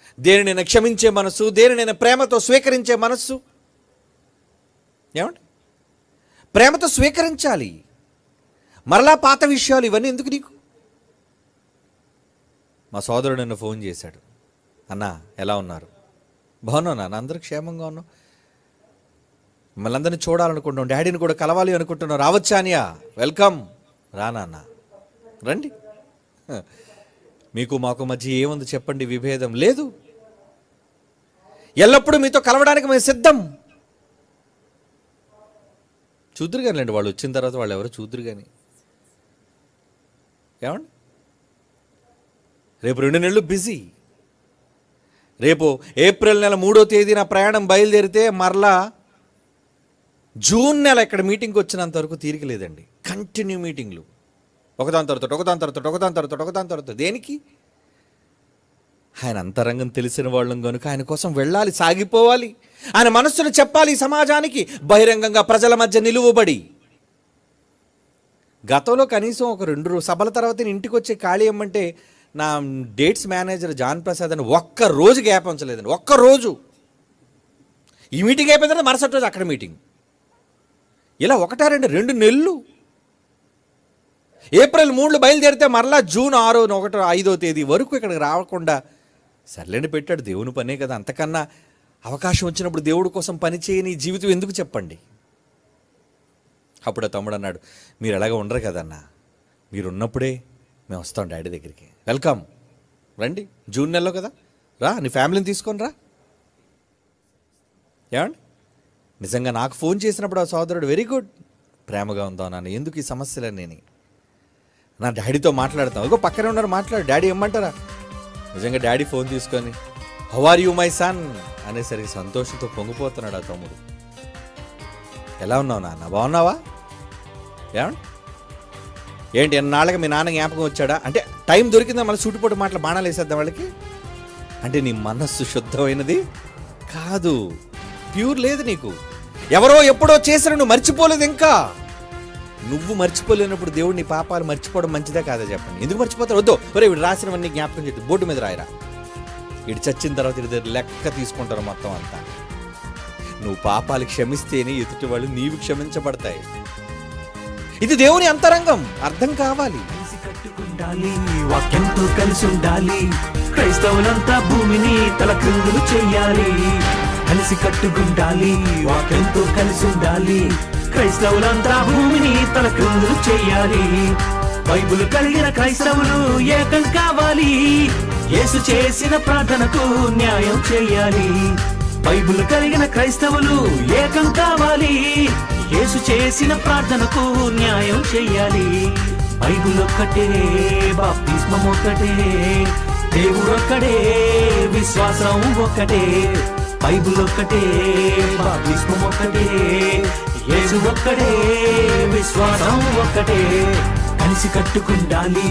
దేనినైనా క్షమించే మనసు, దేనినైనా ప్రేమతో స్వీకరించే మనస్సు. ఏమండి? ప్రేమతో స్వీకరించాలి. మరలా పాత విషయాలు ఇవన్నీ ఎందుకు నీకు? మా సోదరుడు నిన్న ఫోన్ చేశాడు. అన్నా ఎలా ఉన్నారు? బాగున్నావు నాన్న, అందరూ క్షేమంగా ఉన్నాం. మిమ్మల్ని అందరినీ చూడాలనుకుంటున్నాం, డాడీని కూడా కలవాలి అనుకుంటున్నాం, రావచ్చా అనియా? వెల్కమ్, రానాన్న రండి. మీకు మాకు మధ్య ఏముంది చెప్పండి? విభేదం లేదు. ఎల్లప్పుడూ మీతో కలవడానికి మేము సిద్ధం. చూద్దరు కానిలేండి, వాళ్ళు వచ్చిన తర్వాత వాళ్ళు ఎవరో చూద్దరు కానీ. ఏమండి? రేపు 2 నెలలు బిజీ. రేపు ఏప్రిల్ నెల 3వ తేదీన ప్రయాణం బయలుదేరితే మరలా జూన్ నెల ఇక్కడ మీటింగ్కి వచ్చినంత వరకు తీరిక లేదండి. కంటిన్యూ మీటింగ్లు, ఒకదాని తర్వాత దేనికి? ఆయన అంతరంగం తెలిసిన వాళ్ళం కనుక ఆయన కోసం వెళ్ళాలి, సాగిపోవాలి, ఆయన మనస్సును చెప్పాలి సమాజానికి, బహిరంగంగా ప్రజల మధ్య నిలువబడి. గతంలో కనీసం ఒక 2 సభల తర్వాత నేను ఇంటికి వచ్చే ఖాళీ ఇమ్మంటే నా డేట్స్ మేనేజర్ జాన్ ప్రసాద్ అని ఒక్క రోజు గ్యాప్ ఉంచలేదండి. ఒక్క రోజు. ఈ మీటింగ్ అయిపోయిన తర్వాత మరుసటి రోజు అక్కడ మీటింగ్. ఇలా 2 నెలలు. ఏప్రిల్ 3 బయలుదేరితే మరలా జూన్ 5వ తేదీ వరకు ఇక్కడికి రాకుండా సర్లేండి పెట్టాడు, దేవుని పనే కదా. అంతకన్నా అవకాశం వచ్చినప్పుడు దేవుడి కోసం పని చేయని జీవితం ఎందుకు చెప్పండి? అప్పుడు తమ్ముడు అన్నాడు, మీరు ఎలాగ ఉండరు కదన్నా, మీరున్నప్పుడే మేము వస్తాం డాడీ దగ్గరికి. వెల్కమ్, రండి, జూన్ నెలలో కదా, రా, నీ ఫ్యామిలీని తీసుకొని రా. ఏమండి? నిజంగా నాకు ఫోన్ చేసినప్పుడు ఆ సోదరుడు వెరీ గుడ్, ప్రేమగా ఉందా నాన్న, ఎందుకు ఈ సమస్యలన్నీ నా డాడీతో మాట్లాడతాం. ఇగో పక్కనే ఉన్నారు, మాట్లాడు, డాడీ ఇమ్మంటారా? నిజంగా డాడీ ఫోన్ తీసుకొని how are you my son అనేసరికి సంతోషంతో పొంగిపోతున్నాడు ఆ తమ్ముడు. ఎలా ఉన్నావు నాన్న, బాగున్నావా? ఏమండి? ఏంటి ఎన్నాళ్ళకి మీ నాన్న జ్ఞాపకం వచ్చాడా అంటే టైం దొరికిందా మళ్ళీ సూటిపోటు మాటలు బాణాలు వేసేద్దాం వాళ్ళకి? అంటే నీ మనస్సు శుద్ధమైనది కాదు, ప్యూర్ లేదు నీకు. ఎవరో ఎప్పుడో చేసిన నువ్వు మర్చిపోలేదు. ఇంకా నువ్వు మర్చిపోలేనప్పుడు దేవుడు నీ పాపాలు మర్చిపోవడం మంచిదే కాదా చెప్పండి? ఎందుకు మర్చిపోతారు? వద్దు, ఒరే వీడు రాసినవన్నీ జ్ఞాపకం చేసి బోర్డు మీద రాయరా, వీడు చచ్చిన తర్వాత వీడి లెక్క తీసుకుంటారు మొత్తం అంతా. నువ్వు పాపాలు క్షమిస్తేనే ఎదుటి వాళ్ళు నీవు క్షమించబడతాయి. ఇది దేవుని అంతరంగం, అర్థం కావాలి. వాక్యంతో కలిసి ఉండాలి, క్రైస్తవులంతా భూమిని తలక్రిందులు చేయాలి. కలిసి కట్టుకుండాలి, వాక్యంతో కలిసి ఉండాలి, క్రైస్తవులంతా భూమిని తలక్రిందులు చేయాలి. బైబిల్ కలిగిన క్రైస్తవులు ఏకం కావాలి, యేసు చేసిన ప్రార్థనకు న్యాయం చేయాలి. బైబిల్ కలిగిన క్రైస్తవులు ఏకం కావాలి, యేసు చేసిన ప్రార్థనకు న్యాయం చేయాలి. బైబిల్ ఒక్కటే, బాప్తిస్మం ఒక్కటే, దేవుడు ఒక్కడే, విశ్వాసం ఒక్కటే. బైబిల్ ఒక్కటే, బాప్తిస్మం ఒక్కటే, యేసు ఒక్కడే, విశ్వాసం ఒక్కటే. కలిసి కట్టుకుండాలి.